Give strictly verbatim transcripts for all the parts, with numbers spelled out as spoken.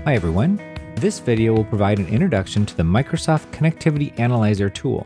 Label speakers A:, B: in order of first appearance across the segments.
A: Hi everyone. This video will provide an introduction to the Microsoft Connectivity Analyzer tool.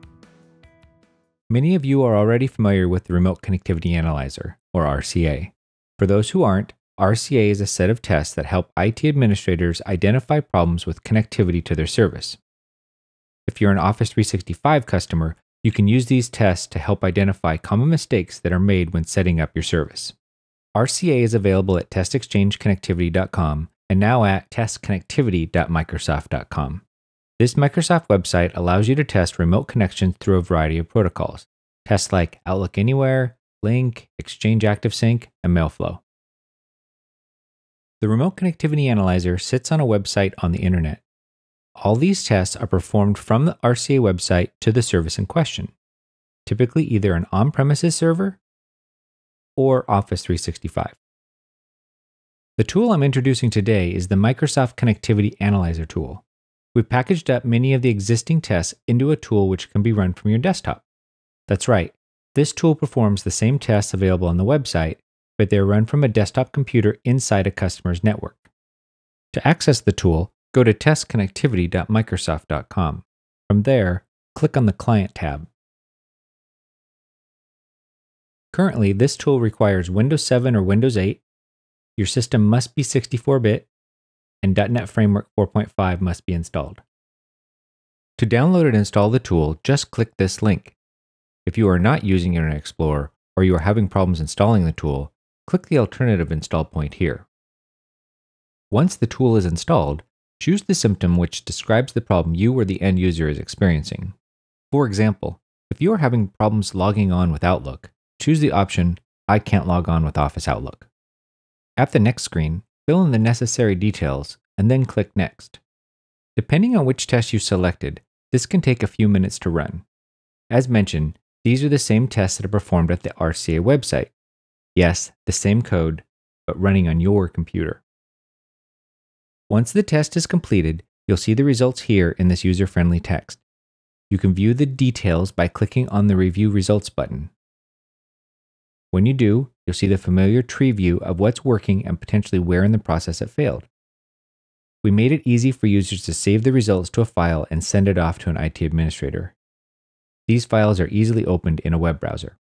A: Many of you are already familiar with the Remote Connectivity Analyzer, or R C A. For those who aren't, R C A is a set of tests that help I T administrators identify problems with connectivity to their service. If you're an Office three sixty-five customer, you can use these tests to help identify common mistakes that are made when setting up your service. R C A is available at test exchange connectivity dot com and now at test connectivity dot microsoft dot com. This Microsoft website allows you to test remote connections through a variety of protocols. Tests like Outlook Anywhere, Lync, Exchange ActiveSync, and MailFlow. The Remote Connectivity Analyzer sits on a website on the internet. All these tests are performed from the R C A website to the service in question, typically either an on-premises server or Office three sixty-five. The tool I'm introducing today is the Microsoft Connectivity Analyzer tool. We've packaged up many of the existing tests into a tool which can be run from your desktop. That's right, this tool performs the same tests available on the website, but they're run from a desktop computer inside a customer's network. To access the tool, go to test connectivity dot microsoft dot com. From there, click on the Client tab. Currently, this tool requires Windows seven or Windows eight, your system must be sixty-four bit, and dot net Framework four point five must be installed. To download and install the tool, just click this link. If you are not using Internet Explorer or you are having problems installing the tool, click the alternative install point here. Once the tool is installed, choose the symptom which describes the problem you or the end user is experiencing. For example, if you are having problems logging on with Outlook, choose the option I can't log on with Office Outlook. At the next screen, fill in the necessary details and then click Next. Depending on which test you selected, this can take a few minutes to run. As mentioned, these are the same tests that are performed at the R C A website. Yes, the same code, but running on your computer. Once the test is completed, you'll see the results here in this user-friendly text. You can view the details by clicking on the Review Results button. When you do, you'll see the familiar tree view of what's working and potentially where in the process it failed. We made it easy for users to save the results to a file and send it off to an I T administrator. These files are easily opened in a web browser.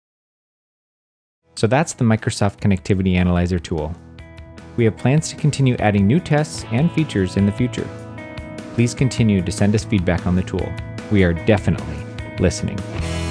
A: So that's the Microsoft Connectivity Analyzer tool. We have plans to continue adding new tests and features in the future. Please continue to send us feedback on the tool. We are definitely listening.